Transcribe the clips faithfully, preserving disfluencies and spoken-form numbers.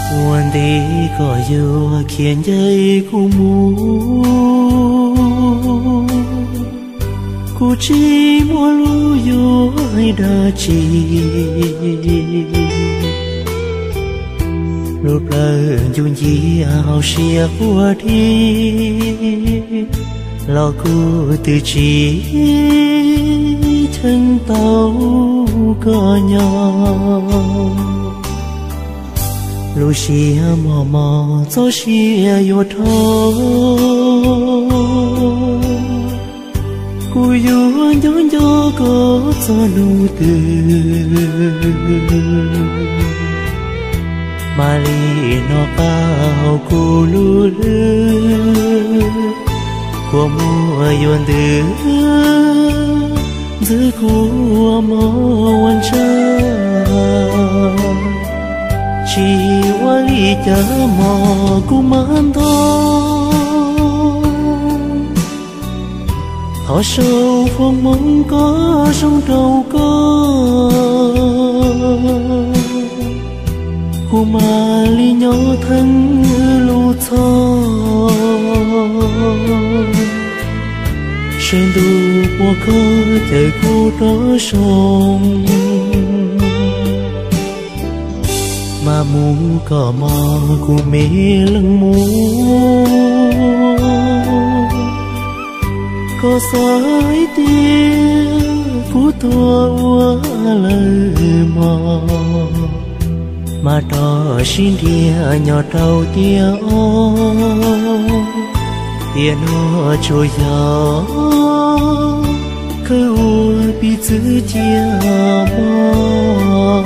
วันดีก็อยู่เขียนใจกูมูกูchỉ muốn lưuอยู่ให้ได้ชีรูปเลยยุ่งยี่เอาเสียหัวที่เรากูtự chỉ thân tao có nhau lu xia mò mò cho xia yo thô cu yo yo yo có cho nu từ mà li nó cao cu lu lư của mùa yuan từ giữa của mùaวันเช้าchỉว่าลีจะมอกูมันทองhọ sâu phong mong có sông đầu cóกูมาลีnhỏ thân lu thọ trên đu qua có trời cô đó sông mà mu có mò cu mê lưng mu có soi tia phú thua lời mò mà đó xin tia nhỏ đầu tia ô tia nó trôi gió cứ bị giữ chia mò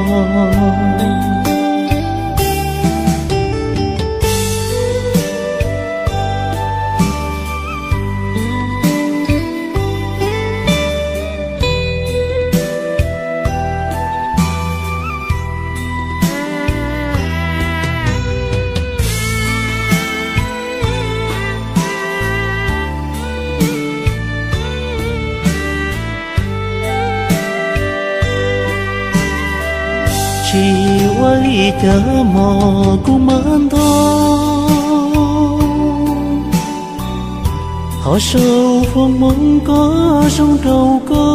chỉว่าลีจะมอกูมันทองhọ sâu phong mong có sông đầu có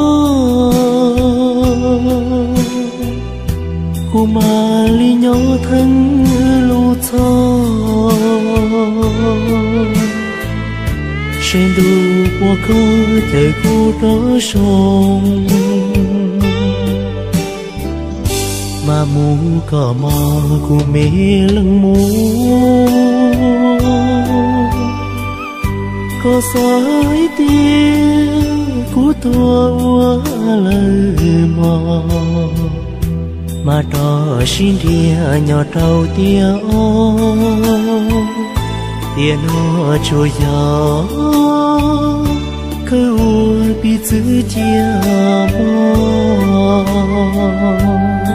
กูมาลีnhỏ thân lu thọ trên đu qua có trời cô đó sông mà mu có mò cu mê lưng mu có soi tia cú tua lời mò mà đó xin tia nhỏ đầu tia ô tia nó trôi gió cứ bị giữ chia mò